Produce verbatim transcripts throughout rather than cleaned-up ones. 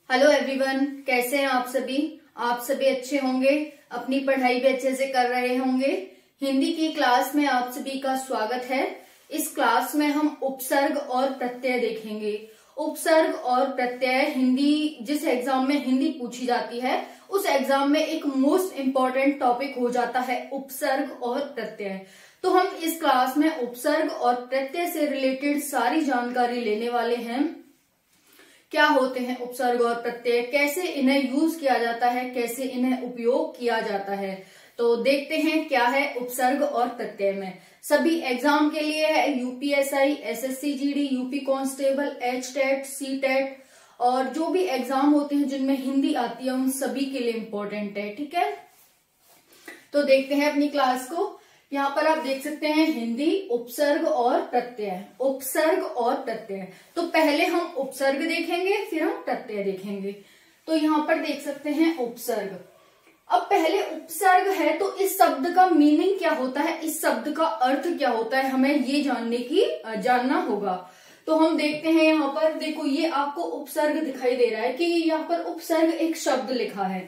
Hello everyone, कैसे हैं आप सभी। आप सभी अच्छे होंगे, अपनी पढ़ाई भी अच्छे से कर रहे होंगे। हिंदी की क्लास में आप सभी का स्वागत है। इस क्लास में हम उपसर्ग और प्रत्यय देखेंगे। उपसर्ग और प्रत्यय हिंदी, जिस एग्जाम में हिंदी पूछी जाती है उस एग्जाम में एक मोस्ट इम्पॉर्टेंट टॉपिक हो जाता है उपसर्ग और प्रत्यय। तो हम इस क्लास में उपसर्ग और प्रत्यय से रिलेटेड सारी जानकारी लेने वाले हैं। क्या होते हैं उपसर्ग और प्रत्यय, कैसे इन्हें यूज किया जाता है, कैसे इन्हें उपयोग किया जाता है। तो देखते हैं क्या है उपसर्ग और प्रत्यय में। सभी एग्जाम के लिए है, UPSI, SSC GD, UP constable, H TET, C TET और जो भी एग्जाम होते हैं जिनमें हिंदी आती है उन सभी के लिए इम्पोर्टेंट है। ठीक है, तो देखते हैं अपनी क्लास को। यहाँ पर आप देख सकते हैं हिंदी उपसर्ग और प्रत्यय, उपसर्ग और प्रत्यय। तो पहले हम उपसर्ग देखेंगे फिर हम प्रत्यय देखेंगे। तो यहाँ पर देख सकते हैं उपसर्ग। अब पहले उपसर्ग है तो इस शब्द का मीनिंग क्या होता है, इस शब्द का अर्थ क्या होता है, हमें ये जानने की जानना होगा। तो हम देखते हैं यहाँ पर, देखो ये आपको उपसर्ग दिखाई दे रहा है कि यहाँ पर उपसर्ग एक शब्द लिखा है।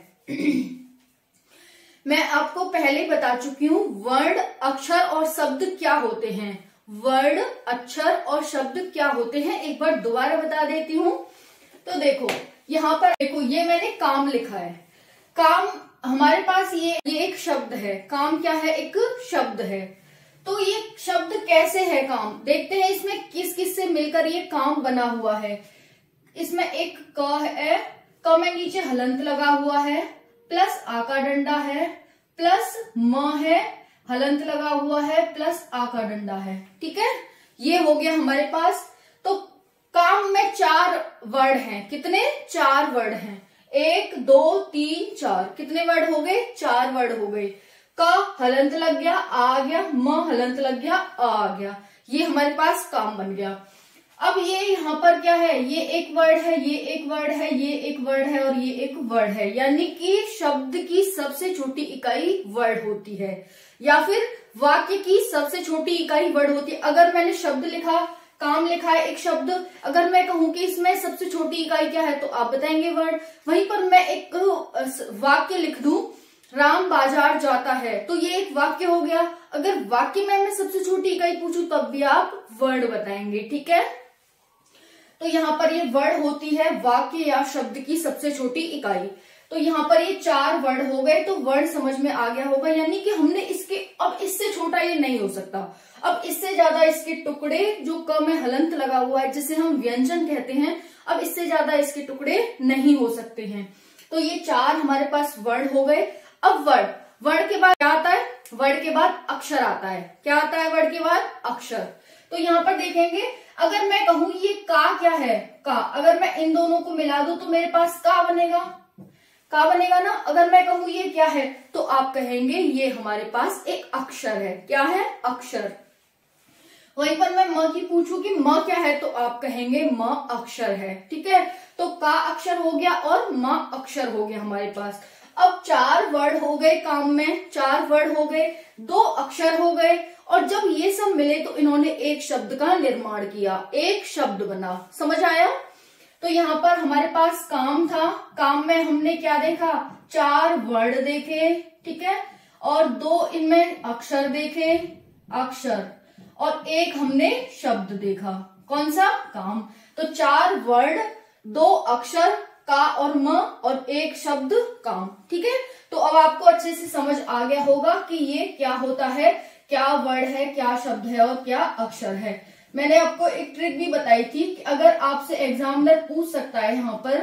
मैं आपको पहले बता चुकी हूँ वर्ण, अक्षर और शब्द क्या होते हैं। वर्ण, अक्षर और शब्द क्या होते हैं, एक बार दोबारा बता देती हूँ। तो देखो यहाँ पर देखो, ये मैंने काम लिखा है। काम हमारे पास ये ये एक शब्द है। काम क्या है, एक शब्द है। तो ये शब्द कैसे है काम, देखते हैं इसमें किस किस से मिलकर ये काम बना हुआ है। इसमें एक क है, क में नीचे हलंत लगा हुआ है, प्लस आ का डंडा है, प्लस म है, हलंत लगा हुआ है, प्लस आ का डंडा है। ठीक है, ये हो गया हमारे पास। तो काम में चार वर्ड हैं। कितने? चार वर्ड हैं। एक, दो, तीन, चार। कितने वर्ड हो गए? चार वर्ड हो गए। क हलंत लग गया, आ आ गया, म हलंत लग गया, आ आ गया। ये हमारे पास काम बन गया। अब ये यहाँ पर क्या है, ये एक वर्ड है, ये एक वर्ड है, ये एक वर्ड है और ये एक वर्ड है। यानी कि शब्द की सबसे छोटी इकाई वर्ड होती है या फिर वाक्य की सबसे छोटी इकाई वर्ड होती है। अगर मैंने शब्द लिखा, काम लिखा है एक शब्द, अगर मैं कहूं कि इसमें सबसे छोटी इकाई क्या है तो आप बताएंगे वर्ड। वहीं पर मैं एक वाक्य लिख दूं, राम बाजार जाता है, तो ये एक वाक्य हो गया। अगर वाक्य में मैं सबसे छोटी इकाई पूछूं तब भी आप वर्ड बताएंगे। ठीक है, तो यहाँ पर ये वर्ड होती है वाक्य या शब्द की सबसे छोटी इकाई। तो यहाँ पर ये चार वर्ड हो गए, तो वर्ड समझ में आ गया होगा। यानी कि हमने इसके, अब इससे छोटा ये नहीं हो सकता। अब इससे ज्यादा इसके टुकड़े, जो क में हलंत लगा हुआ है जिसे हम व्यंजन कहते हैं, अब इससे ज्यादा इसके टुकड़े नहीं हो सकते हैं। तो ये चार हमारे पास वर्ड हो गए। अब वर्ड, वर्ड के बाद क्या आता है? वर्ड के बाद अक्षर आता है। क्या आता है वर्ड के बाद? अक्षर। तो यहाँ पर देखेंगे, अगर मैं कहूं ये का क्या है, का, अगर मैं इन दोनों को मिला दूं तो मेरे पास का बनेगा, का बनेगा ना। अगर मैं कहूं ये क्या है तो आप कहेंगे ये हमारे पास एक अक्षर है। क्या है? अक्षर। वहीं पर मैं म की पूछूं कि म क्या है तो आप कहेंगे म अक्षर है। ठीक है, तो का अक्षर हो गया और म अक्षर हो गया हमारे पास। अब चार वर्ड हो गए काम में, चार वर्ड हो गए, दो अक्षर हो गए, और जब ये सब मिले तो इन्होंने एक शब्द का निर्माण किया, एक शब्द बना। समझ आया? तो यहाँ पर हमारे पास काम था, काम में हमने क्या देखा? चार वर्ड देखे। ठीक है, और दो इनमें अक्षर देखे, अक्षर, और एक हमने शब्द देखा। कौन सा? काम। तो चार वर्ड, दो अक्षर, का और म, और एक शब्द काम। ठीक है, तो अब आपको अच्छे से समझ आ गया होगा कि ये क्या होता है, क्या वर्ड है, क्या शब्द है और क्या अक्षर है। मैंने आपको एक ट्रिक भी बताई थी कि अगर आपसे एग्जामिनर पूछ सकता है यहाँ पर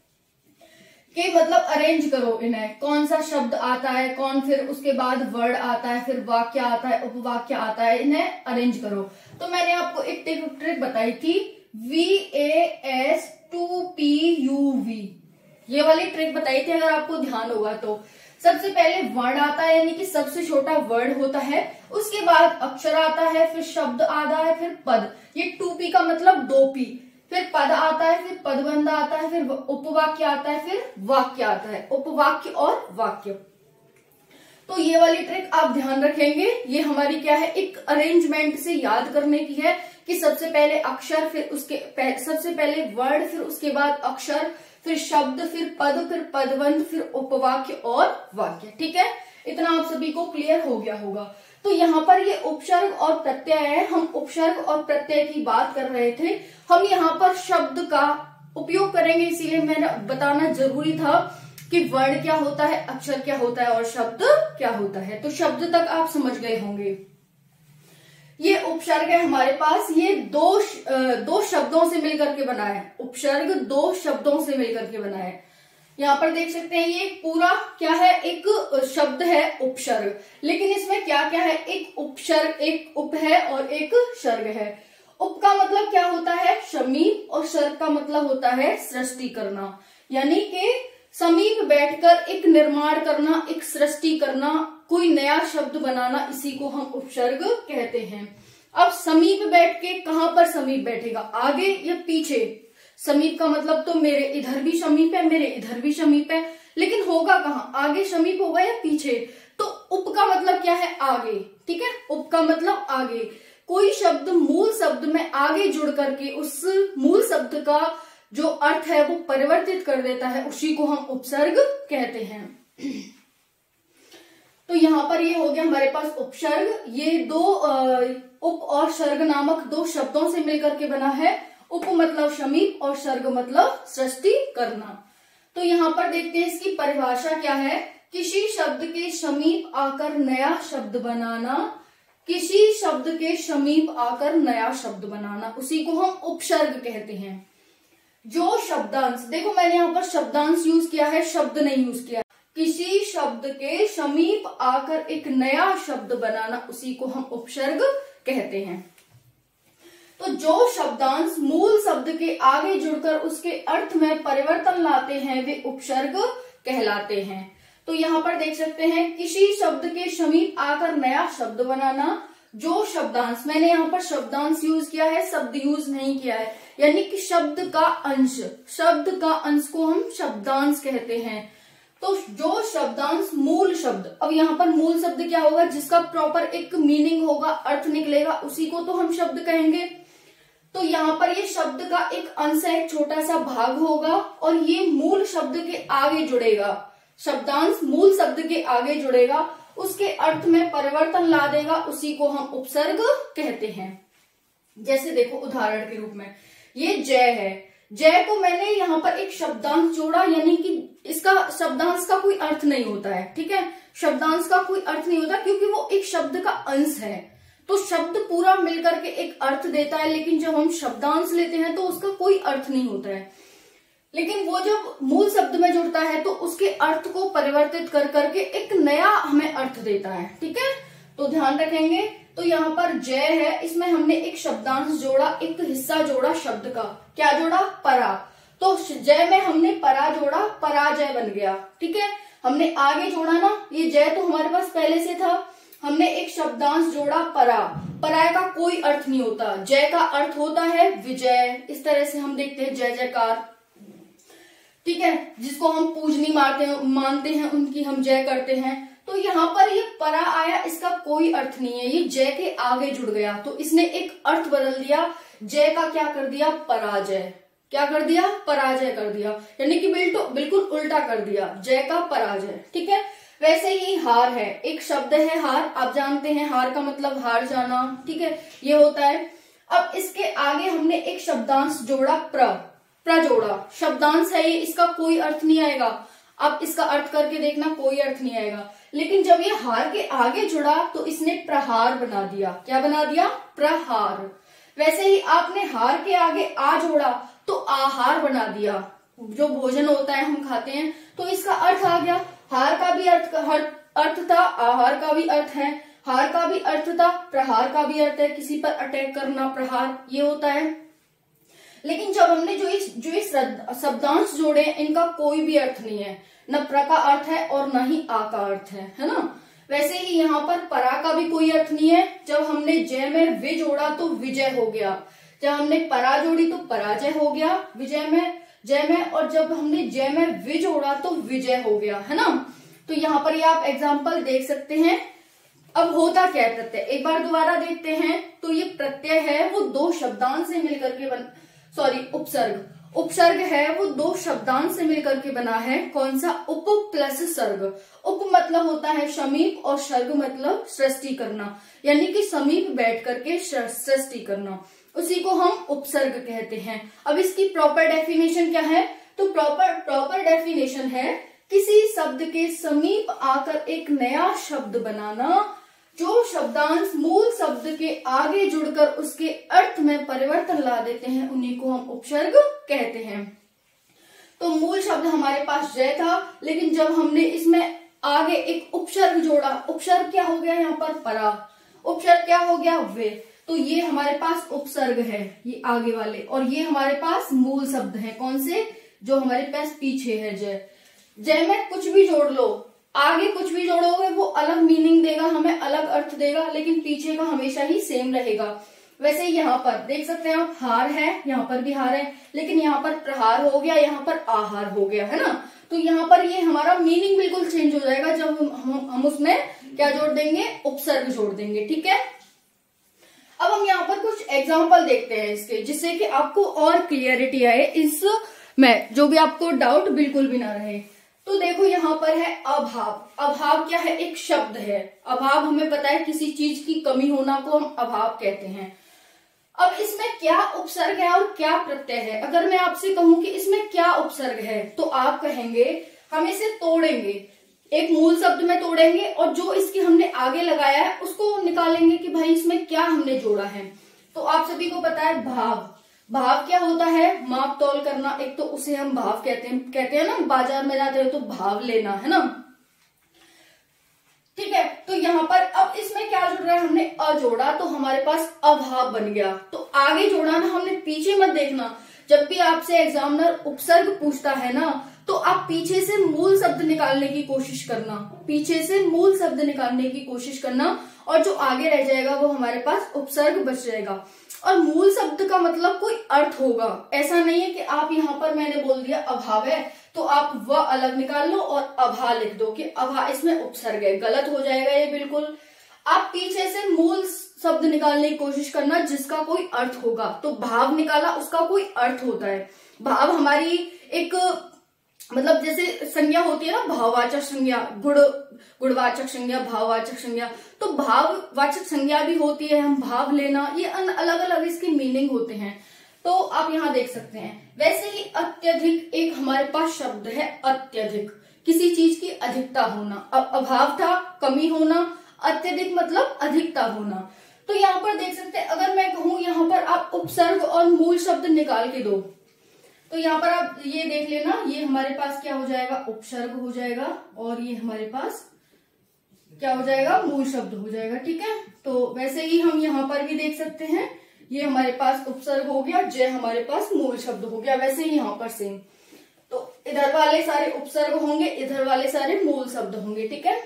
कि मतलब अरेंज करो इन्हें, कौन सा शब्द आता है, कौन फिर उसके बाद वर्ड आता है, फिर वाक्य आता है, उपवाक्य आता है, इन्हें अरेंज करो। तो मैंने आपको एक ट्रिक बताई थी, V A S to P U V, ये वाली ट्रिक बताई थी अगर आपको ध्यान होगा तो। सबसे पहले वर्ड आता है, यानी कि सबसे छोटा वर्ड होता है, उसके बाद अक्षर आता है, फिर शब्द आता है, फिर पद। ये टू पी का मतलब दो पी, फिर पद आता है, फिर पदबंध आता है, फिर उपवाक्य आता है, फिर वाक्य आता है, उपवाक्य और वाक्य। तो ये वाली ट्रिक आप ध्यान रखेंगे। ये हमारी क्या है, एक अरेंजमेंट से याद करने की है कि सबसे पहले अक्षर, फिर उसके पह, सबसे पहले वर्ड, फिर उसके बाद अक्षर, फिर शब्द, फिर पद, फिर पदबंध, फिर उपवाक्य और वाक्य। ठीक है, इतना आप सभी को क्लियर हो गया होगा। तो यहाँ पर ये उपसर्ग और प्रत्यय है, हम उपसर्ग और प्रत्यय की बात कर रहे थे। हम यहाँ पर शब्द का उपयोग करेंगे, इसीलिए मैंने बताना जरूरी था कि वर्ण क्या होता है, अक्षर क्या होता है और शब्द क्या होता है। तो शब्द तक आप समझ गए होंगे। ये उपसर्ग है हमारे पास, ये दो दो शब्दों से मिलकर के बना है। उपसर्ग दो शब्दों से मिलकर के बना है। यहाँ पर देख सकते हैं ये पूरा क्या है, एक शब्द है उपसर्ग, लेकिन इसमें क्या क्या है, एक उपसर्ग, एक उप है और एक सर्ग है। उप का मतलब क्या होता है, समीप, और सर्ग का मतलब होता है सृष्टि करना, यानी कि समीप बैठकर एक निर्माण करना, एक सृष्टि करना, कोई नया शब्द बनाना, इसी को हम उपसर्ग कहते हैं। अब समीप बैठ के, कहां पर समीप बैठेगा, आगे या पीछे? समीप का मतलब तो मेरे इधर भी समीप है, मेरे इधर भी समीप है, लेकिन होगा कहाँ, आगे समीप होगा या पीछे? तो उप का मतलब क्या है, आगे। ठीक है, उप का मतलब आगे। कोई शब्द मूल शब्द में आगे जुड़ करके उस मूल शब्द का जो अर्थ है वो परिवर्तित कर देता है, उसी को हम उपसर्ग कहते हैं। तो यहाँ पर ये हो गया हमारे पास उपसर्ग। ये दो उप और सर्ग नामक दो शब्दों से मिलकर के बना है। उप मतलब समीप और सर्ग मतलब सृष्टि करना। तो यहाँ पर देखते हैं इसकी परिभाषा क्या है। किसी शब्द के समीप आकर नया शब्द बनाना, किसी शब्द के समीप आकर नया शब्द बनाना, उसी को हम उपसर्ग कहते हैं। जो शब्दांश, देखो मैंने यहाँ पर शब्दांश यूज किया है, शब्द नहीं यूज किया। किसी शब्द के समीप आकर एक नया शब्द बनाना, उसी को हम उपसर्ग कहते हैं। तो जो शब्दांश मूल शब्द के आगे जुड़कर उसके अर्थ में परिवर्तन लाते हैं, वे उपसर्ग कहलाते हैं। तो यहाँ पर देख सकते हैं, किसी शब्द के समीप आकर नया शब्द बनाना। जो शब्दांश, मैंने यहाँ पर शब्दांश यूज किया है, शब्द यूज नहीं किया है, यानी कि शब्द का अंश, शब्द का अंश को हम शब्दांश कहते हैं। तो जो शब्दांश मूल शब्द, अब यहाँ पर मूल शब्द क्या होगा, जिसका प्रॉपर एक मीनिंग होगा, अर्थ निकलेगा, उसी को तो हम शब्द कहेंगे। तो यहाँ पर ये शब्द का एक अंश है, छोटा सा भाग होगा, और ये मूल शब्द के आगे जुड़ेगा। शब्दांश मूल शब्द के आगे जुड़ेगा, उसके अर्थ में परिवर्तन ला देगा, उसी को हम उपसर्ग कहते हैं। जैसे देखो उदाहरण के रूप में, ये जय है, जय को मैंने यहाँ पर एक शब्दांश जोड़ा, यानी कि इसका शब्दांश का कोई अर्थ नहीं होता है। ठीक है, शब्दांश का कोई अर्थ नहीं होता, क्योंकि वो एक शब्द का अंश है। तो शब्द पूरा मिलकर के एक अर्थ देता है, लेकिन जब हम शब्दांश लेते हैं तो उसका कोई अर्थ नहीं होता है। लेकिन वो जब मूल शब्द में जुड़ता है तो उसके अर्थ को परिवर्तित कर करके एक नया हमें अर्थ देता है। ठीक है, तो ध्यान रखेंगे। तो यहाँ पर जय है, इसमें हमने एक शब्दांश जोड़ा, एक हिस्सा जोड़ा शब्द का, क्या जोड़ा, परा। तो जय में हमने परा जोड़ा, पराजय बन गया। ठीक है, हमने आगे जोड़ा ना, ये जय तो हमारे पास पहले से था, हमने एक शब्दांश जोड़ा परा। पराय का कोई अर्थ नहीं होता, जय का अर्थ होता है विजय। इस तरह से हम देखते हैं जय जयकार, ठीक है, जिसको हम पूजनी मारते हैं, मानते हैं, उनकी हम जय करते हैं। तो यहाँ पर ये परा आया, इसका कोई अर्थ नहीं है, ये जय के आगे जुड़ गया, तो इसने एक अर्थ बदल दिया। जय का क्या कर दिया, पराजय। क्या कर दिया, पराजय कर दिया, यानी कि बिल्कुल उल्टा कर दिया, जय का पराजय। ठीक है, वैसे ही हार है, एक शब्द है हार, आप जानते हैं हार का मतलब हार जाना। ठीक है, ये होता है। अब इसके आगे हमने एक शब्दांश जोड़ा, प्र प्र जोड़ा, शब्दांश है ये, इसका कोई अर्थ नहीं आएगा। अब इसका अर्थ करके देखना, कोई अर्थ नहीं आएगा। लेकिन जब ये हार के आगे जुड़ा तो इसने प्रहार बना दिया। क्या बना दिया, प्रहार। वैसे ही आपने हार के आगे आ जोड़ा तो आहार बना दिया, जो भोजन होता है हम खाते हैं, तो इसका अर्थ आ गया। हार का भी अर्थ अर्थ था, आहार का भी अर्थ है, हार का भी अर्थ था, प्रहार का भी अर्थ है, किसी पर अटैक करना, प्रहार, ये होता है। लेकिन जब हमने जो इस जो इस शब्दांश जोड़े, इनका कोई भी अर्थ नहीं है, न प्र का अर्थ है और न ही आ का अर्थ है, है ना। वैसे ही यहाँ पर परा का भी कोई अर्थ नहीं है। जब हमने जय में वि जोड़ा तो विजय हो गया, जब हमने परा जोड़ी तो पराजय हो गया विजय में, जय में, और जब हमने जय में वि जोड़ा तो विजय हो गया, है ना। तो यहाँ पर ये आप एग्जाम्पल देख सकते हैं। अब होता क्या है प्रत्यय, एक बार दोबारा देखते हैं। तो ये प्रत्यय है वो दो शब्दांश से मिलकर के बन सॉरी उपसर्ग उपसर्ग है वो दो शब्दांश से मिलकर के बना है। कौन सा? उप प्लस सर्ग। उप मतलब होता है समीप और सर्ग मतलब सृष्टि करना, यानी कि समीप बैठ करके सृष्टि करना, उसी को हम उपसर्ग कहते हैं। अब इसकी प्रॉपर डेफिनेशन क्या है? तो प्रॉपर प्रॉपर डेफिनेशन है किसी शब्द के समीप आकर एक नया शब्द बनाना, जो शब्दांश मूल शब्द के आगे जुड़कर उसके अर्थ में परिवर्तन ला देते हैं, उन्हीं को हम उपसर्ग कहते हैं। तो मूल शब्द हमारे पास जय था, लेकिन जब हमने इसमें आगे एक उपसर्ग जोड़ा, उपसर्ग क्या हो गया यहाँ पर? परा। उपसर्ग क्या हो गया? वे। तो ये हमारे पास उपसर्ग है, ये आगे वाले, और ये हमारे पास मूल शब्द है। कौन से? जो हमारे पास पीछे है जय। जय में कुछ भी जोड़ लो, आगे कुछ भी जोड़ोगे वो अलग मीनिंग देगा, हमें अलग अर्थ देगा, लेकिन पीछे का हमेशा ही सेम रहेगा। वैसे यहाँ पर देख सकते हैं आप, हार है, यहाँ पर भी हार है, लेकिन यहाँ पर प्रहार हो गया, यहाँ पर आहार हो गया, है ना। तो यहाँ पर ये हमारा मीनिंग बिल्कुल चेंज हो जाएगा जब हम, हम, हम उसमें क्या जोड़ देंगे? उपसर्ग जोड़ देंगे। ठीक है, अब हम यहाँ पर कुछ एग्जाम्पल देखते हैं इसके, जिससे कि आपको और क्लियरिटी आए इसमें, जो भी आपको डाउट बिल्कुल भी ना रहे। तो देखो यहाँ पर है अभाव। अभाव क्या है? एक शब्द है। अभाव हमें पता है किसी चीज की कमी होना को हम अभाव कहते हैं। अब इसमें क्या उपसर्ग है और क्या प्रत्यय है? अगर मैं आपसे कहूं कि इसमें क्या उपसर्ग है, तो आप कहेंगे हम इसे तोड़ेंगे, एक मूल शब्द में तोड़ेंगे और जो इसके हमने आगे लगाया है उसको निकालेंगे कि भाई इसमें क्या हमने जोड़ा है। तो आप सभी को पता है भाव। भाव क्या होता है? माप तौल करना, एक तो उसे हम भाव कहते हैं। कहते हैं ना, बाजार में जाते हो तो भाव लेना, है ना। ठीक है, तो यहाँ पर अब इसमें क्या जुड़ रहा है? हमने अ जोड़ा तो हमारे पास अभाव बन गया। तो आगे जोड़ा ना, हमने पीछे मत देखना। जब भी आपसे एग्जामिनर उपसर्ग पूछता है ना, तो आप पीछे से मूल शब्द निकालने की कोशिश करना, पीछे से मूल शब्द निकालने की कोशिश करना, और जो आगे रह जाएगा वो हमारे पास उपसर्ग बच जाएगा। और मूल शब्द का मतलब कोई अर्थ होगा, ऐसा नहीं है कि आप यहाँ पर मैंने बोल दिया अभाव है तो आप वह अलग निकाल लो और अभा लिख दो कि अभा इसमें उपसर्ग है। गलत हो जाएगा ये बिल्कुल। आप पीछे से मूल शब्द निकालने की कोशिश करना जिसका कोई अर्थ होगा। तो भाव निकाला, उसका कोई अर्थ होता है। भाव हमारी एक मतलब जैसे संज्ञा होती है ना, भाववाचक संज्ञा, गुण गुणवाचक संज्ञा, भाववाचक संज्ञा, तो भाववाचक संज्ञा भी होती है। हम भाव लेना, ये अलग अलग इसके मीनिंग होते हैं। तो आप यहाँ देख सकते हैं। वैसे ही अत्यधिक एक हमारे पास शब्द है, अत्यधिक, किसी चीज की अधिकता होना। अब अभाव था कमी होना, अत्यधिक मतलब अधिकता होना। तो यहाँ पर देख सकते हैं, अगर मैं कहूं यहाँ पर आप उपसर्ग और मूल शब्द निकाल के दो, तो यहाँ पर आप ये देख लेना, ये हमारे पास क्या हो जाएगा? उपसर्ग हो जाएगा, और ये हमारे पास क्या हो जाएगा? मूल शब्द हो जाएगा। ठीक है, तो वैसे ही हम यहाँ पर भी देख सकते हैं, ये हमारे पास उपसर्ग हो गया, जय हमारे पास मूल शब्द हो गया। वैसे ही यहाँ पर सेम, तो इधर वाले सारे उपसर्ग होंगे, इधर वाले सारे मूल शब्द होंगे। ठीक है,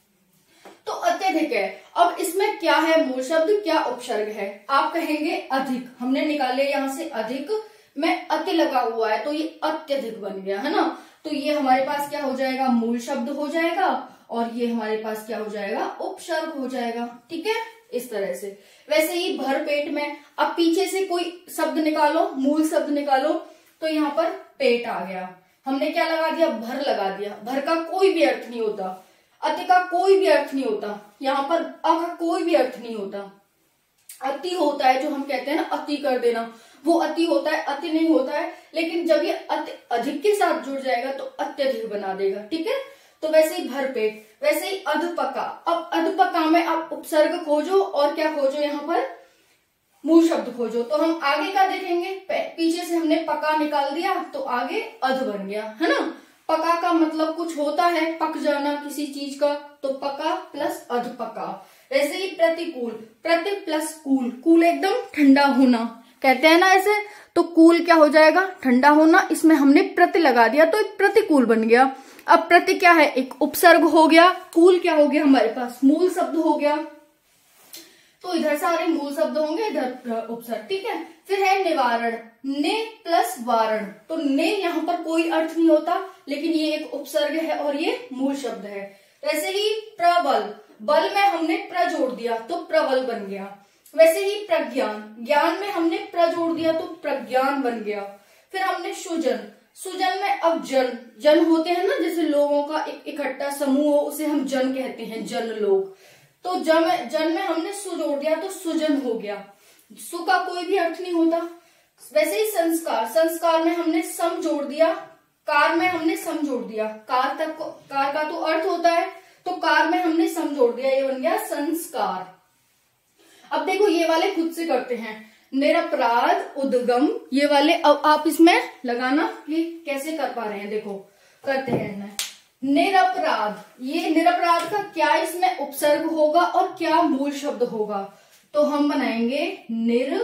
तो अत्यधिक है। अब इसमें क्या है? मूल शब्द, क्या उपसर्ग है? आप कहेंगे अधिक, हमने निकाले यहाँ से अधिक में अति लगा हुआ है तो ये अत्यधिक बन गया, है ना। तो ये हमारे पास क्या हो जाएगा? मूल शब्द हो जाएगा, और ये हमारे पास क्या हो जाएगा? उपसर्ग हो जाएगा। ठीक है, इस तरह से। वैसे ही भर पेट में, अब पीछे से कोई शब्द निकालो, मूल शब्द निकालो, तो यहाँ पर पेट आ गया। हमने क्या लगा दिया? भर लगा दिया। भर का कोई भी अर्थ नहीं होता, अति का कोई भी अर्थ नहीं होता, यहाँ पर अ का कोई भी अर्थ नहीं होता। अति होता है, जो हम कहते हैं ना अति कर देना, वो अति होता है, अति नहीं होता है। लेकिन जब ये अति अधिक के साथ जुड़ जाएगा तो अत्यधिक बना देगा। ठीक है, तो वैसे ही भरपेट, वैसे ही अधपका। अब अधपका में आप उपसर्ग खोजो और क्या खोजो? यहाँ पर मूल शब्द खोजो। तो हम आगे का देखेंगे, पीछे से हमने पका निकाल दिया तो आगे अध बन गया, है ना। पका का मतलब कुछ होता है, पक जाना किसी चीज का, तो पका प्लस अधपका। वैसे ही प्रतिकूल, प्रति प्लस कूल, कूल एकदम ठंडा होना कहते हैं ना ऐसे, तो कूल क्या हो जाएगा? ठंडा होना। इसमें हमने प्रति लगा दिया तो एक प्रतिकूल बन गया। अब प्रति क्या है? एक उपसर्ग हो गया। कूल क्या हो गया? हमारे पास मूल शब्द हो गया। तो इधर सारे मूल शब्द होंगे, इधर उपसर्ग। ठीक है, फिर है निवारण, ने प्लस वारण। तो ने यहाँ पर कोई अर्थ नहीं होता, लेकिन ये एक उपसर्ग है और ये मूल शब्द है। वैसे ही प्रबल, बल में हमने प्र जोड़ दिया तो प्रबल बन गया। वैसे ही प्रज्ञान, ज्ञान में हमने प्र जोड़ दिया तो प्रज्ञान बन गया। फिर हमने सुजन, सुजन में अब जन, जन होते हैं ना, जैसे लोगों का एक इकट्ठा समूह हो उसे हम जन कहते हैं, जन लोग। तो जन जन में हमने सु जोड़ दिया तो सुजन हो गया। सु का कोई भी अर्थ नहीं होता। वैसे ही संस्कार, संस्कार में हमने सम जोड़ दिया, कार में हमने सम जोड़ दिया। कार तक को, कार का तो अर्थ होता है, तो कार में हमने सम जोड़ दिया, ये बन गया संस्कार। अब देखो ये वाले खुद से करते हैं, निरपराध, उद्गम, ये वाले अब आप इसमें लगाना कि कैसे कर पा रहे हैं। देखो करते हैं। निरपराध, ये निरपराध का क्या इसमें उपसर्ग होगा और क्या मूल शब्द होगा, तो हम बनाएंगे निर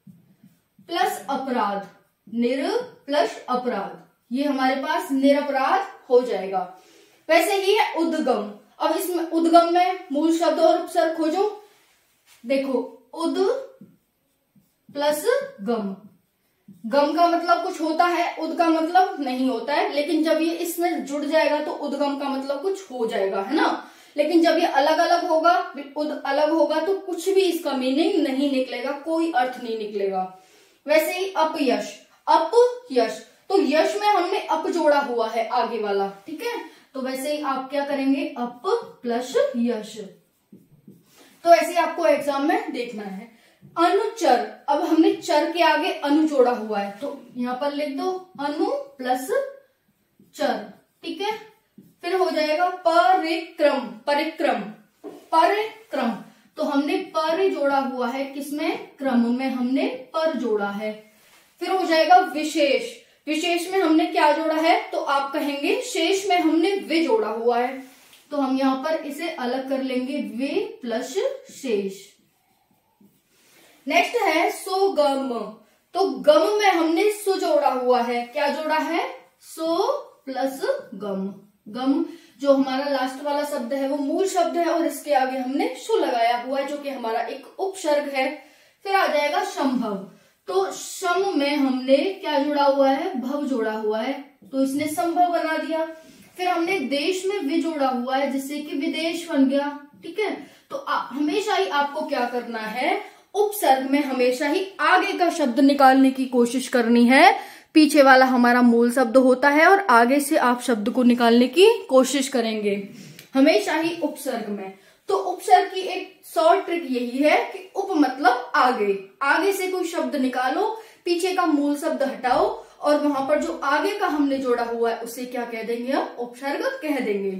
प्लस अपराध, निर प्लस अपराध, ये हमारे पास निरपराध हो जाएगा। वैसे ही है उद्गम, अब इसमें उद्गम में मूल शब्द और उपसर्ग खोजो। देखो उद प्लस गम, गम का मतलब कुछ होता है, उद का मतलब नहीं होता है, लेकिन जब ये इसमें जुड़ जाएगा तो उद्गम का मतलब कुछ हो जाएगा, है ना। लेकिन जब ये अलग अलग होगा, उद अलग होगा तो कुछ भी इसका मीनिंग नहीं निकलेगा, कोई अर्थ नहीं निकलेगा। वैसे ही अपयश, अपयश, तो यश में हमने अप जोड़ा हुआ है आगे वाला, ठीक है। तो वैसे ही आप क्या करेंगे, अप प्लस यश। तो ऐसे आपको एग्जाम में देखना है। अनुचर, अब हमने चर के आगे अनु जोड़ा हुआ है, तो यहां पर लिख दो अनु प्लस चर, ठीक है। फिर हो जाएगा परिक्रम, परिक्रम, परिक्रम, तो हमने पर जोड़ा हुआ है, किसमें, क्रम में हमने पर जोड़ा है। फिर हो जाएगा विशेष, विशेष में हमने क्या जोड़ा है, तो आप कहेंगे शेष में हमने वे जोड़ा हुआ है, तो हम यहां पर इसे अलग कर लेंगे, वे प्लस शेष। नेक्स्ट है सुगम, तो गम में हमने सु जोड़ा हुआ है, क्या जोड़ा है, सु प्लस गम। गम जो हमारा लास्ट वाला शब्द है वो मूल शब्द है और इसके आगे हमने सु लगाया हुआ है जो कि हमारा एक उपसर्ग है। फिर आ जाएगा संभव, तो सम में हमने क्या जोड़ा हुआ है, भव जोड़ा हुआ है, तो इसने संभव बना दिया। फिर हमने देश में वि जोड़ा हुआ है जिससे कि विदेश बन गया, ठीक है। तो आ, हमेशा ही आपको क्या करना है, उपसर्ग में हमेशा ही आगे का शब्द निकालने की कोशिश करनी है। पीछे वाला हमारा मूल शब्द होता है और आगे से आप शब्द को निकालने की कोशिश करेंगे हमेशा ही उपसर्ग में। तो उपसर्ग की एक शॉर्ट ट्रिक यही है कि उप मतलब आगे, आगे से कोई शब्द निकालो, पीछे का मूल शब्द हटाओ और वहां पर जो आगे का हमने जोड़ा हुआ है उसे क्या कह देंगे, हम उपसर्ग कह देंगे।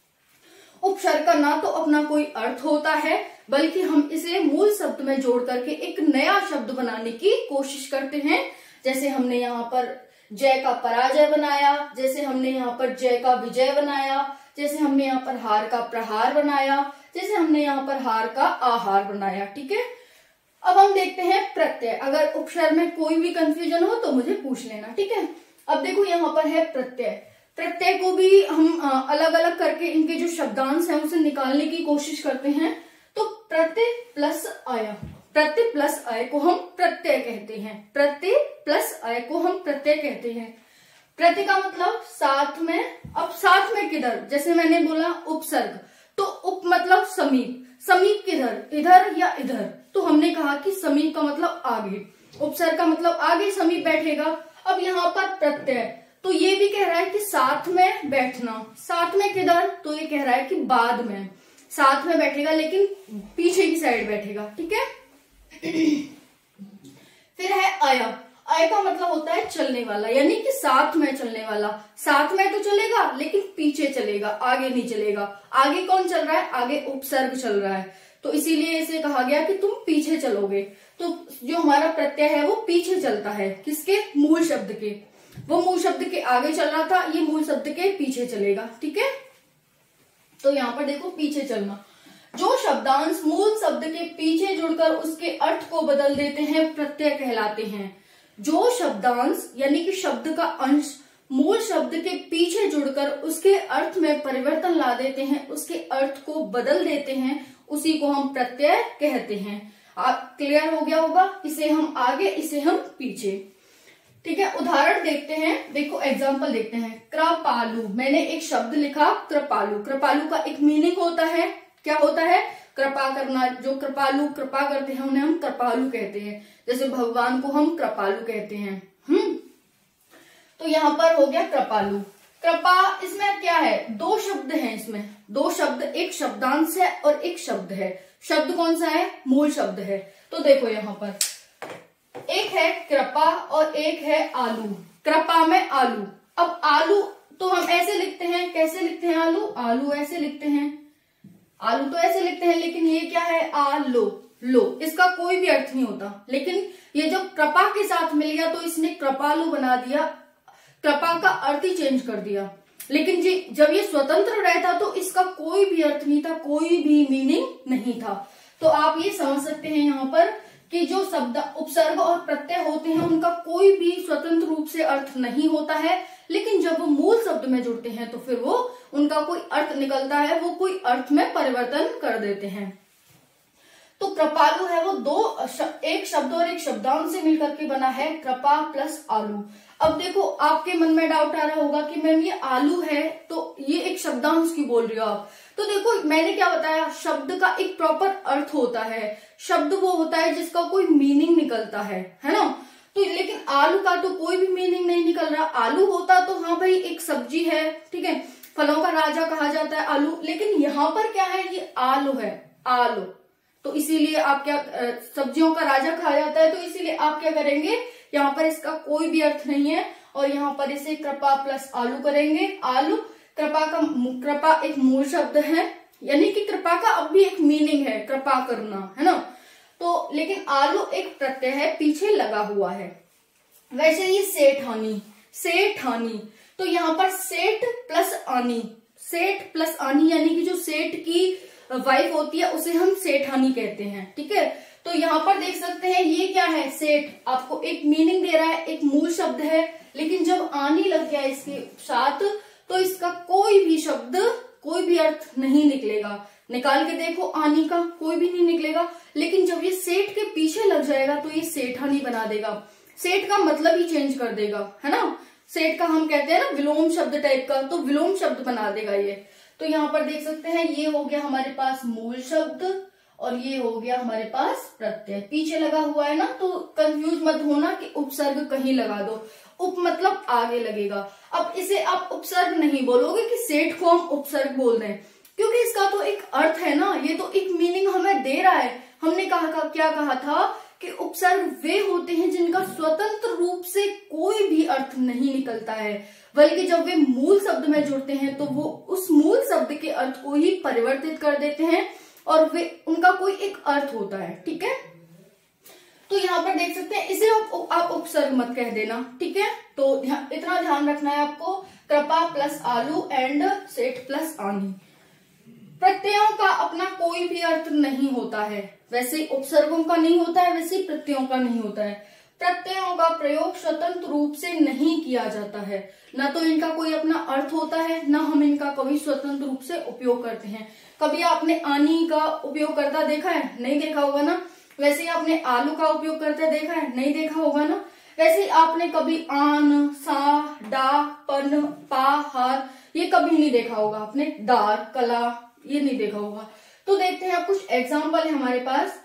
उपसर्ग का ना तो अपना कोई अर्थ होता है बल्कि हम इसे मूल शब्द में जोड़ करके एक नया शब्द बनाने की कोशिश करते हैं। जैसे हमने यहाँ पर जय का पराजय बनाया, जैसे हमने यहाँ पर जय का विजय बनाया, जैसे हमने यहाँ पर हार का प्रहार बनाया, जैसे हमने यहाँ पर हार का आहार बनाया, ठीक है। अब हम देखते हैं प्रत्यय, अगर उपसर्ग में कोई भी कंफ्यूजन हो तो मुझे पूछ लेना, ठीक है। अब देखो यहाँ पर है प्रत्यय, प्रत्यय को भी हम अलग अलग करके इनके जो शब्दांश हैं उसे निकालने की कोशिश करते हैं। तो प्रत्यय प्लस अय, प्रत्यय प्लस अय को हम प्रत्यय कहते हैं, प्रत्यय प्लस अय को हम प्रत्यय कहते हैं। प्रत्यय का मतलब साथ में, अब साथ में किधर, जैसे मैंने बोला उपसर्ग, तो उप मतलब समीप, समीप किधर, इधर या इधर, तो हमने कहा कि समीप का मतलब आगे, उपसर्ग का मतलब आगे समीप बैठेगा। अब यहाँ पर प्रत्यय, तो ये भी कह रहा है कि साथ में बैठना, साथ में किधर, तो ये कह रहा है कि बाद में, साथ में बैठेगा लेकिन पीछे की साइड बैठेगा, ठीक है। फिर है अय, अय का मतलब होता है चलने वाला, यानी कि साथ में चलने वाला, साथ में तो चलेगा लेकिन पीछे चलेगा, आगे नहीं चलेगा। आगे कौन चल रहा है, आगे उपसर्ग चल रहा है, तो इसीलिए इसे कहा गया कि तुम पीछे चलोगे। तो जो हमारा प्रत्यय है वो पीछे चलता है, किसके, मूल शब्द के, वो मूल शब्द के आगे चल रहा था, ये मूल शब्द के पीछे चलेगा, ठीक है। तो यहाँ पर देखो पीछे चलना, जो शब्दांश मूल शब्द के पीछे जुड़कर उसके अर्थ को बदल देते हैं प्रत्यय कहलाते हैं। जो शब्दांश यानी कि शब्द का अंश मूल शब्द के पीछे जुड़कर उसके अर्थ में परिवर्तन ला देते हैं, उसके अर्थ को बदल देते हैं, उसी को हम प्रत्यय कहते हैं। आप क्लियर हो गया होगा, इसे हम आगे, इसे हम पीछे, ठीक है। उदाहरण देखते हैं, देखो एग्जाम्पल देखते हैं। कृपालु, मैंने एक शब्द लिखा कृपालु, कृपालु का एक मीनिंग होता है क्या होता है? कृपा करना। जो कृपालु कृपा करते हैं उन्हें हम कृपालु कहते हैं। जैसे भगवान को हम कृपालु कहते हैं। हम्म तो यहाँ पर हो गया कृपालु। कृपा, इसमें क्या है? दो शब्द हैं इसमें, दो शब्द, एक शब्दांश है और एक शब्द है। शब्द कौन सा है? मूल शब्द है। तो देखो यहाँ पर एक है कृपा और एक है आलू। कृपा में आलू। अब आलू तो हम ऐसे लिखते हैं, कैसे लिखते हैं? आलू आलू ऐसे लिखते हैं, आलू तो ऐसे लिखते हैं, लेकिन ये क्या है? आलो लो, इसका कोई भी अर्थ नहीं होता। लेकिन ये जब कृपा के साथ मिल गया तो इसने कृपालु बना दिया, कृपा का अर्थ ही चेंज कर दिया। लेकिन जी जब ये स्वतंत्र रहता तो इसका कोई भी अर्थ नहीं था, कोई भी मीनिंग नहीं था। तो आप ये समझ सकते हैं यहाँ पर कि जो शब्द उपसर्ग और प्रत्यय होते हैं उनका कोई भी स्वतंत्र रूप से अर्थ नहीं होता है, लेकिन जब वो मूल शब्द में जुड़ते हैं तो फिर वो उनका कोई अर्थ निकलता है, वो कोई अर्थ में परिवर्तन कर देते हैं। तो कृपालु है वो दो शब, एक शब्द और एक शब्दांश से मिलकर के बना है, कृपा प्लस आलू। अब देखो आपके मन में डाउट आ रहा होगा कि मैम ये आलू है तो ये एक शब्दांश की बोल रही हो आप। तो देखो मैंने क्या बताया, शब्द का एक प्रॉपर अर्थ होता है। शब्द वो होता है जिसका कोई मीनिंग निकलता है, है ना। तो लेकिन आलू का तो कोई भी मीनिंग नहीं निकल रहा। आलू होता तो हाँ भाई एक सब्जी है, ठीक है, फलों का राजा कहा जाता है आलू, लेकिन यहाँ पर क्या है? ये आलू है, आलू। तो इसीलिए आप क्या, सब्जियों का राजा कहा जाता है, तो इसीलिए आप क्या करेंगे? यहाँ पर इसका कोई भी अर्थ नहीं है और यहाँ पर इसे कृपा प्लस आलू करेंगे। आलू, कृपा का, कृपा एक मूल शब्द है, यानी कि कृपा का अब भी एक मीनिंग है, कृपा करना, है ना। तो लेकिन आलू एक प्रत्यय है, पीछे लगा हुआ है। वैसे ये सेठानी, सेठानी, तो यहाँ पर सेठ प्लस आनी, सेठ प्लस आनी यानी कि जो सेठ की वाइफ होती है उसे हम सेठानी कहते हैं, ठीक है। तो यहाँ पर देख सकते हैं ये क्या है? सेठ आपको एक मीनिंग दे रहा है, एक मूल शब्द है, लेकिन जब आनी लग गया इसके साथ तो इसका कोई भी शब्द, कोई भी अर्थ नहीं निकलेगा। निकाल के देखो, आनी का कोई भी नहीं निकलेगा। लेकिन जब ये सेठ के पीछे लग जाएगा तो ये सेठानी बना देगा, सेठ का मतलब ही चेंज कर देगा, है ना। सेठ का हम कहते हैं ना विलोम शब्द टाइप का, तो विलोम शब्द बना देगा ये। तो यहाँ पर देख सकते हैं ये हो गया हमारे पास मूल शब्द और ये हो गया हमारे पास प्रत्यय। पीछे लगा हुआ है ना, तो कंफ्यूज मत होना कि उपसर्ग कहीं लगा दो। उप मतलब आगे लगेगा। अब इसे आप उपसर्ग नहीं बोलोगे कि सेठ को हम उपसर्ग बोल रहे हैं, क्योंकि इसका तो एक अर्थ है ना, ये तो एक मीनिंग हमें दे रहा है। हमने कहा था, क्या कहा था कि उपसर्ग वे होते हैं जिनका स्वतंत्र रूप से कोई भी अर्थ नहीं निकलता है, बल्कि जब वे मूल शब्द में जुड़ते हैं तो वो उस मूल शब्द के अर्थ को ही परिवर्तित कर देते हैं और वे उनका कोई एक अर्थ होता है, ठीक है। तो यहाँ पर देख सकते हैं इसे आप, आप उपसर्ग मत कह देना, ठीक है। तो इतना ध्यान रखना है आपको, कृपा प्लस आलू एंड सेठ प्लस आनी। प्रत्ययों का अपना कोई भी अर्थ नहीं होता है, वैसे उपसर्गों का नहीं होता है, वैसे प्रत्ययों का नहीं होता है। प्रत्ययों का प्रयोग स्वतंत्र रूप से नहीं किया जाता है, न तो इनका कोई अपना अर्थ होता है, न हम इनका कभी स्वतंत्र रूप से उपयोग करते हैं। कभी आपने आनी का उपयोग करता देखा है? नहीं देखा होगा ना। वैसे ही आपने आलू का उपयोग करते देखा है? नहीं देखा होगा ना। वैसे ही आपने कभी आन, सा, डा, पन, पा, हार ये कभी नहीं देखा होगा आपने। दार, कला ये नहीं देखा होगा। तो देखते हैं, अब कुछ एग्जाम्पल है हमारे पास।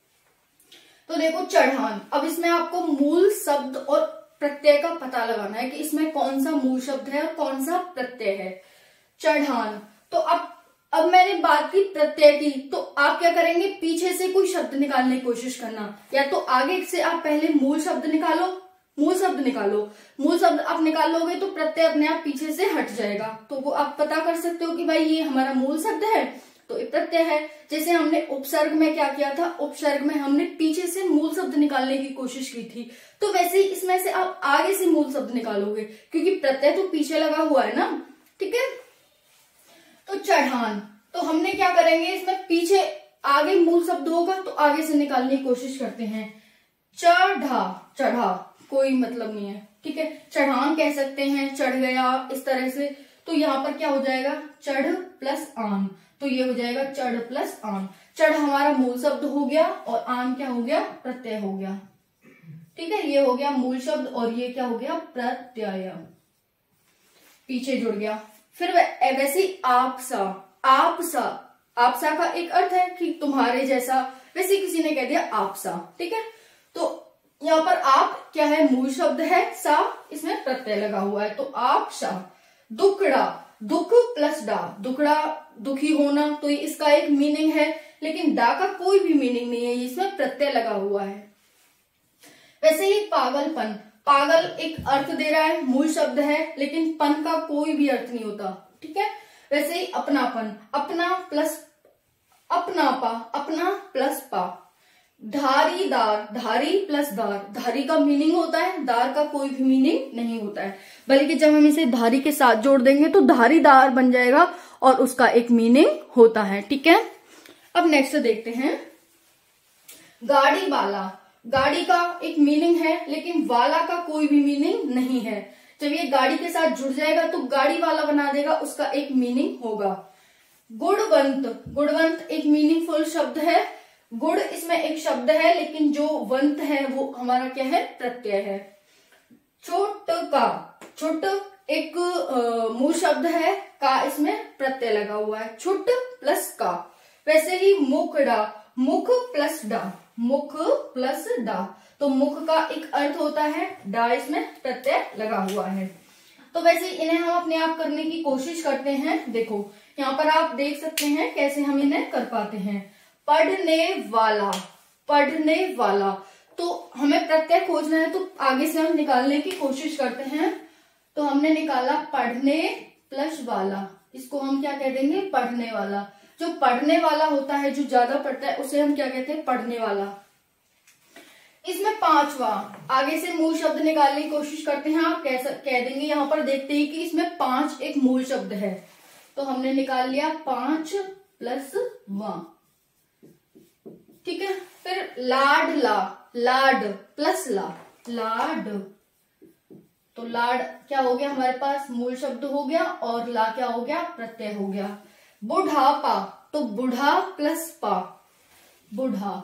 तो देखो चढ़ान। अब इसमें आपको मूल शब्द और प्रत्यय का पता लगाना है कि इसमें कौन सा मूल शब्द है और कौन सा प्रत्यय है। चढ़ान। तो अब अब मैंने बात की प्रत्यय की, तो आप क्या करेंगे? पीछे से कोई शब्द निकालने की कोशिश करना, या तो आगे से आप पहले मूल शब्द निकालो, मूल शब्द निकालो। मूल शब्द आप निकाल लोगे तो प्रत्यय अपने आप पीछे से हट जाएगा, तो वो आप पता कर सकते हो कि भाई ये हमारा मूल शब्द है तो ये प्रत्यय है। जैसे हमने उपसर्ग में क्या किया था, उपसर्ग में हमने पीछे से मूल शब्द निकालने की कोशिश की थी, तो वैसे ही इसमें से आप आगे से मूल शब्द निकालोगे, क्योंकि प्रत्यय तो पीछे लगा हुआ है ना, ठीक है। तो चढ़ान, तो हमने क्या करेंगे, इसमें पीछे आगे मूल शब्द होगा तो आगे से निकालने की कोशिश करते हैं। चढ़ा, चढ़ा कोई मतलब नहीं है, ठीक है। चढ़ान कह सकते हैं, चढ़ गया, इस तरह से। तो यहाँ पर क्या हो जाएगा, चढ़ प्लस आन, तो ये हो जाएगा चढ़ प्लस आन। चढ़ हमारा मूल शब्द हो गया और आन क्या हो गया, प्रत्यय हो गया, ठीक है। ये हो गया मूल शब्द और ये क्या हो गया, प्रत्यय, पीछे जुड़ गया। फिर वैसे ही आपसा, आपसा आपसा का एक अर्थ है कि तुम्हारे जैसा, वैसे किसी ने कह दिया आपसा, ठीक है। तो यहाँ पर आप क्या है, मूल शब्द है, सा इसमें प्रत्यय लगा हुआ है, तो आप सा। दुखड़ा, दुख प्लस डा, दुखड़ा दुखी होना, तो ये इसका एक मीनिंग है, लेकिन डा का कोई भी मीनिंग नहीं है, इसमें प्रत्यय लगा हुआ है। वैसे ही पागलपन, पागल एक अर्थ दे रहा है, मूल शब्द है, लेकिन पन का कोई भी अर्थ नहीं होता, ठीक है। वैसे ही अपनापन, अपना प्लस अपनापा, अपना प्लस पा। धारीदार, धारी प्लस दार, धारी का मीनिंग होता है, दार का कोई भी मीनिंग नहीं होता है, बल्कि जब हम इसे धारी के साथ जोड़ देंगे तो धारीदार बन जाएगा और उसका एक मीनिंग होता है, ठीक है। अब नेक्स्ट देखते हैं, गाड़ी वाला, गाड़ी का एक मीनिंग है, लेकिन वाला का कोई भी मीनिंग नहीं है। जब ये गाड़ी के साथ जुड़ जाएगा तो गाड़ी वाला बना देगा, उसका एक मीनिंग होगा। गुणवंत, गुणवंत एक मीनिंगफुल शब्द है, गुण इसमें एक शब्द है, लेकिन जो वंत है वो हमारा क्या है, प्रत्यय है। छोट का, छोट एक मूल शब्द है, का इसमें प्रत्यय लगा हुआ है, छुट प्लस का। वैसे ही मुखड़ा, मुख प्लस डा, मुख प्लस डा, तो मुख का एक अर्थ होता है, डा इसमें प्रत्यय लगा हुआ है। तो वैसे इन्हें हम अपने आप करने की कोशिश करते हैं। देखो यहाँ पर आप देख सकते हैं कैसे हम इन्हें कर पाते हैं। पढ़ने वाला, पढ़ने वाला, तो हमें प्रत्यय खोजना है, तो आगे से हम निकालने की कोशिश करते हैं। तो हमने निकाला पढ़ने प्लस वाला, इसको हम क्या कह देंगे, पढ़ने वाला। जो पढ़ने वाला होता है, जो ज्यादा पढ़ता है, उसे हम क्या कहते हैं, पढ़ने वाला। इसमें पांचवा, आगे से मूल शब्द निकालने की कोशिश करते हैं। आप कह, कह देंगे, यहाँ पर देखते ही कि इसमें पांच एक मूल शब्द है, तो हमने निकाल लिया पांच प्लस वा, ठीक है। फिर लाडला, लाड प्लस ला, लाड, तो लाड क्या हो गया हमारे पास, मूल शब्द हो गया, और ला क्या हो गया, प्रत्यय हो गया। बुढ़ापा, तो बुढ़ा प्लस पा, बुढ़ा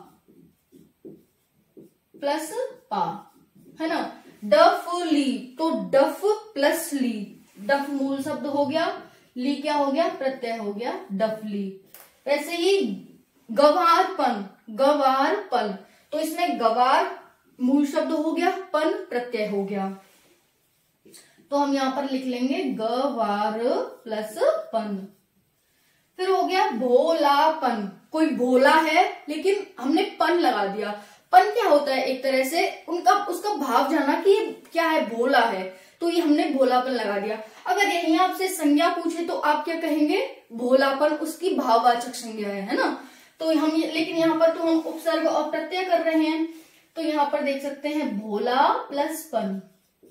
प्लस पा, है ना। डफली, तो डफ प्लस ली, डफ मूल शब्द हो गया, ली क्या हो गया, प्रत्यय हो गया, डफली। वैसे ही गवारपन, गवारपन, तो इसमें गवार मूल शब्द हो गया, पन प्रत्यय हो गया, तो हम यहां पर लिख लेंगे गवार प्लस पन। फिर हो गया भोलापन, कोई भोला है लेकिन हमने पन लगा दिया। पन क्या होता है, एक तरह से उनका उसका भाव जाना कि ये क्या है, भोला है, तो ये हमने भोलापन लगा दिया। अगर यही आपसे संज्ञा पूछे तो आप क्या कहेंगे, भोलापन उसकी भाववाचक संज्ञा है, है ना। तो हम, लेकिन यहाँ पर तो हम उपसर्ग और प्रत्यय कर रहे हैं, तो यहाँ पर देख सकते हैं भोला प्लस पन,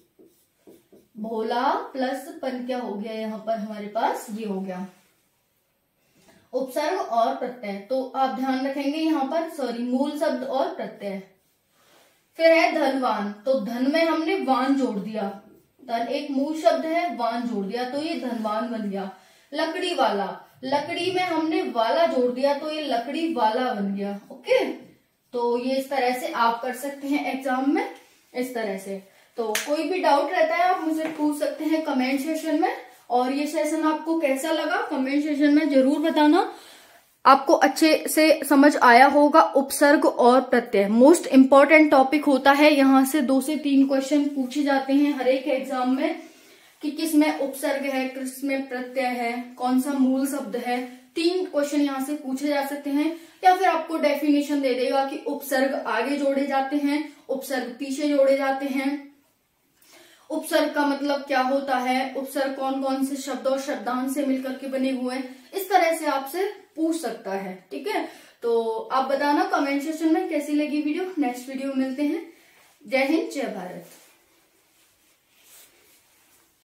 भोला प्लस पन क्या हो गया, यहाँ पर हमारे पास ये हो गया उपसर्ग और प्रत्यय। तो आप ध्यान रखेंगे यहाँ पर, सॉरी, मूल शब्द और प्रत्यय। फिर है धनवान, तो धन में हमने वान जोड़ दिया, धन एक मूल शब्द है, वान जोड़ दिया, तो ये धनवान बन गया। लकड़ी वाला, लकड़ी में हमने वाला जोड़ दिया, तो ये लकड़ी वाला बन गया। ओके, तो ये इस तरह से आप कर सकते हैं एग्जाम में, इस तरह से। तो कोई भी डाउट रहता है आप मुझसे पूछ सकते हैं कमेंट सेशन में। और ये सेशन आपको कैसा लगा कमेंट सेशन में जरूर बताना। आपको अच्छे से समझ आया होगा। उपसर्ग और प्रत्यय मोस्ट इंपॉर्टेंट टॉपिक होता है, यहाँ से दो से तीन क्वेश्चन पूछे जाते हैं हर एक एग्जाम में कि किस में उपसर्ग है, किस में प्रत्यय है, कौन सा मूल शब्द है। तीन क्वेश्चन यहाँ से पूछे जा सकते हैं, या फिर आपको डेफिनेशन दे देगा कि उपसर्ग आगे जोड़े जाते हैं, उपसर्ग पीछे जोड़े जाते हैं, उपसर्ग का मतलब क्या होता है, उपसर्ग कौन कौन से शब्द और शब्दांश से मिलकर के बने हुए हैं, इस तरह से आपसे पूछ सकता है। ठीक है, तो आप बताना कमेंट सेक्शन में कैसी लगी वीडियो। नेक्स्ट वीडियो में मिलते हैं। जय हिंद, जय भारत।